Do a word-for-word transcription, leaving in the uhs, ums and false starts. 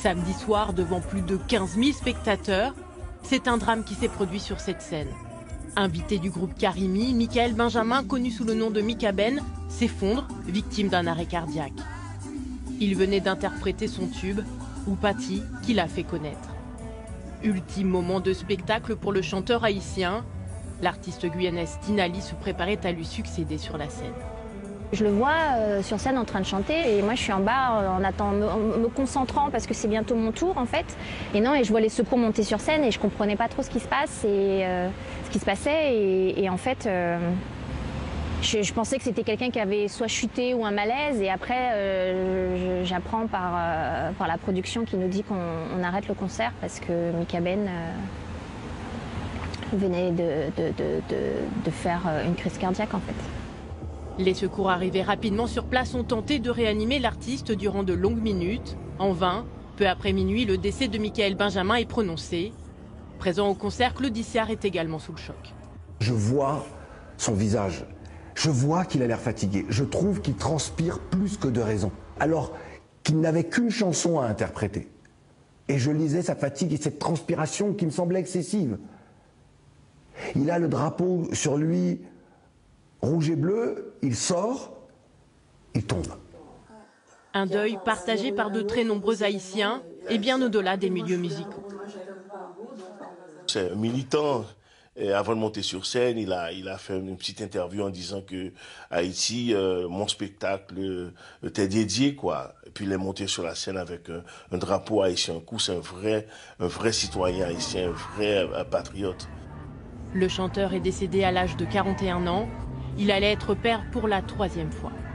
Samedi soir, devant plus de quinze mille spectateurs, c'est un drame qui s'est produit sur cette scène. Invité du groupe Karimi, Michael Benjamin, connu sous le nom de Mika Ben, s'effondre, victime d'un arrêt cardiaque. Il venait d'interpréter son tube, Oupati, qui l'a fait connaître. Ultime moment de spectacle pour le chanteur haïtien. L'artiste guyanaise Tinali se préparait à lui succéder sur la scène. Je le vois euh, sur scène en train de chanter et moi je suis en bas euh, en, attendant, en me concentrant parce que c'est bientôt mon tour en fait. Et non, et je vois les secours monter sur scène et je comprenais pas trop ce qui se passe et euh, ce qui se passait et, et en fait euh, je, je pensais que c'était quelqu'un qui avait soit chuté ou un malaise et après euh, j'apprends par, euh, par la production qui nous dit qu'on arrête le concert parce que Mika Ben euh, venait de, de, de, de, de faire une crise cardiaque en fait. Les secours arrivés rapidement sur place ont tenté de réanimer l'artiste durant de longues minutes. En vain, peu après minuit, le décès de Michael Benjamin est prononcé. Présent au concert, Claude Issard est également sous le choc. Je vois son visage. Je vois qu'il a l'air fatigué. Je trouve qu'il transpire plus que de raison. Alors qu'il n'avait qu'une chanson à interpréter. Et je lisais sa fatigue et cette transpiration qui me semblait excessive. Il a le drapeau sur lui rouge et bleu, il sort, il tombe. Un deuil partagé par de très nombreux Haïtiens et bien au-delà des milieux musicaux. C'est un militant. Et avant de monter sur scène, il a, il a fait une petite interview en disant que Haïti, euh, mon spectacle euh, était dédié, quoi. Et puis il est monté sur la scène avec un, un drapeau haïtien. Un coup, c'est un vrai, un vrai citoyen haïtien, un vrai un patriote. Le chanteur est décédé à l'âge de quarante et un ans. Il allait être père pour la troisième fois.